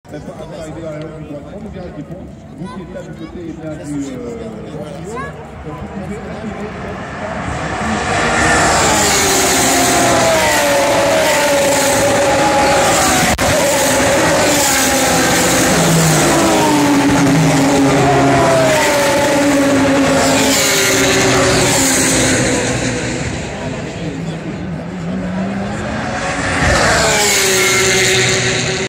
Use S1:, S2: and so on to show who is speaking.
S1: Après arriver dans la longue du droit, on verra qui font. Vous qui êtes là du côté du vous pouvez assurer